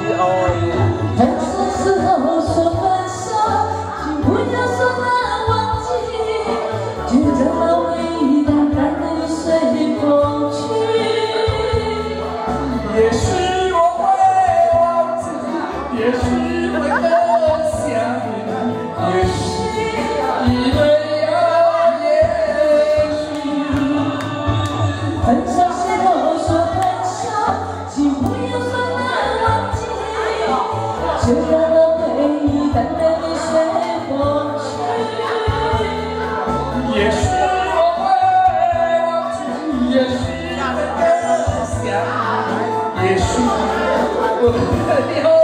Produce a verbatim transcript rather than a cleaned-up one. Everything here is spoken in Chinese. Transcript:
分手时候说分手，请不要说难忘记，就这么回忆淡淡的随风去。 也许我会忘记，也许会更想你，也许因为有也许。 分手时候说分手，请不要说难忘记，就这么回忆淡淡的随风去。 也许我会忘记，也许会更想你，也许我会有。